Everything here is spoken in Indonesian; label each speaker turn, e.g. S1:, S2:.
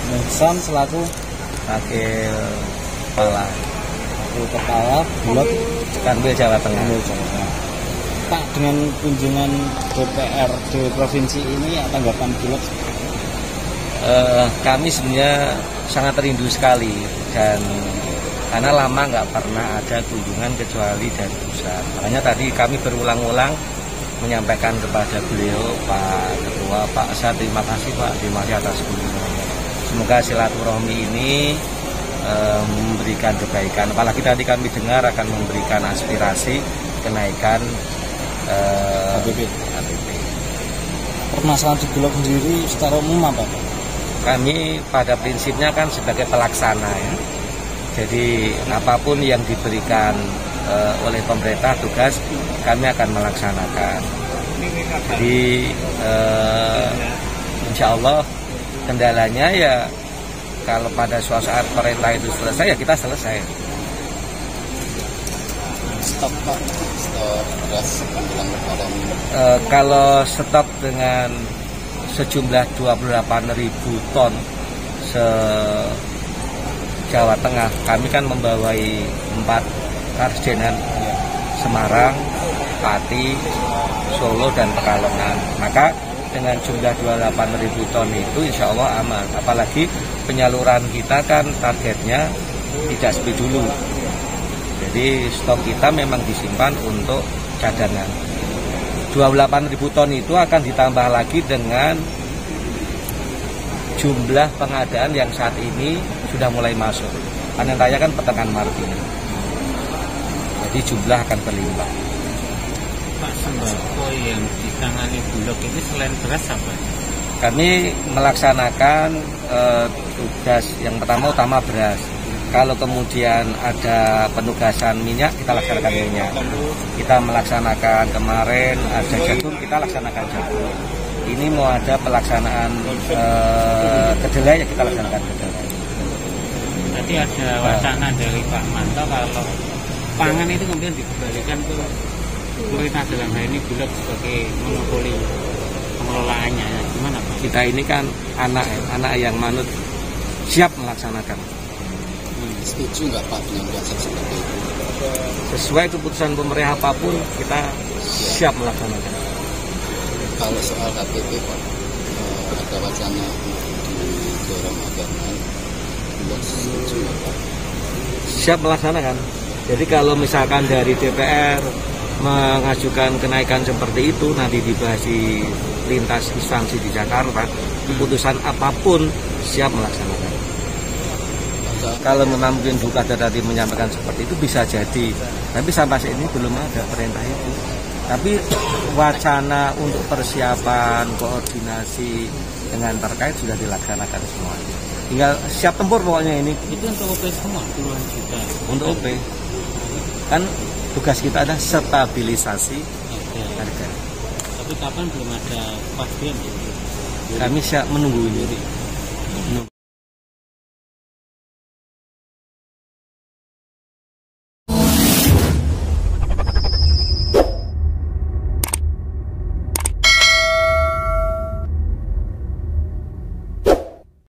S1: Sam selaku
S2: Wakil
S1: Kepala Bulog
S2: Kanwil Jawa Tengah.
S1: Pak, dengan kunjungan DPRD provinsi ini tanggapan Bulog?
S2: Kami sebenarnya sangat rindu sekali, dan karena lama nggak pernah ada kunjungan kecuali dari pusat. Makanya tadi kami berulang-ulang menyampaikan kepada beliau, Pak Ketua, Pak Asad, terima kasih Pak, terima kasih atas kunjungannya. Semoga silaturahmi ini memberikan kebaikan. Apalagi tadi kami dengar akan memberikan aspirasi kenaikan
S1: APP. Permasalahan di Bulog sendiri secara umum apa Pak?
S2: Kami pada prinsipnya kan sebagai pelaksana ya. Jadi apapun yang diberikan oleh pemerintah tugas, kami akan melaksanakan. Jadi insya Allah kendalanya ya kalau pada suatu saat perintah itu selesai ya kita selesai.
S1: Stok Pak, stok beras menjelang Lebaran.
S2: Kalau stok dengan sejumlah 28.000 ton se-Jawa Tengah, kami kan membawai 4 karjenan, Semarang, Pati, Solo, dan Pekalongan. Maka dengan jumlah 28.000 ton itu insya Allah aman. Apalagi penyaluran kita kan targetnya tidak seperti dulu. Jadi stok kita memang disimpan untuk cadangan. 28.000 ton itu akan ditambah lagi dengan jumlah pengadaan yang saat ini sudah mulai masuk. Panen raya kan pertengahan Maret ini. Jadi jumlah akan berlimpah.
S3: Pak, sembako yang ditangani Bulog ini selain beras apa?
S2: Kami melaksanakan tugas yang utama beras. Kalau kemudian ada penugasan minyak, kita laksanakan minyak. Kita melaksanakan kemarin ada jagung, kita laksanakan jagung. Ini mau ada pelaksanaan kedelai, ya kita laksanakan kedelai.
S3: Tadi ada wacana dari Pak Manto kalau pangan itu kemudian dikembalikan ke pemerintah, dalam hal ini Bulog sebagai monopoli pengelolaannya. Gimana Pak?
S2: Kita ini kan anak yang manut, siap melaksanakan.
S1: Setuju nggak Pak dengan konsep seperti itu?
S2: Sesuai keputusan pemerintah apapun, kita siap melaksanakan.
S1: Kalau soal KTP Pak, ada wacana didorong agar naik. Bulog setuju nggak Pak?
S2: Siap melaksanakan. Jadi kalau misalkan dari DPR mengajukan kenaikan seperti itu, nanti dibahas di lintas instansi di Jakarta, keputusan apapun siap melaksanakan. Kalau memang mungkin Bu Kadar tadi menyampaikan seperti itu bisa jadi, tapi sampai saat ini belum ada perintah itu. Tapi wacana untuk persiapan, koordinasi dengan terkait sudah dilaksanakan semuanya. Tinggal siap tempur pokoknya ini.
S3: Itu untuk OP semua, puluhan juta.
S2: Untuk OP. Kan tugas kita adalah stabilisasi harga.
S3: Tapi kapan belum ada kepastian?
S2: Kami siap menunggu ini.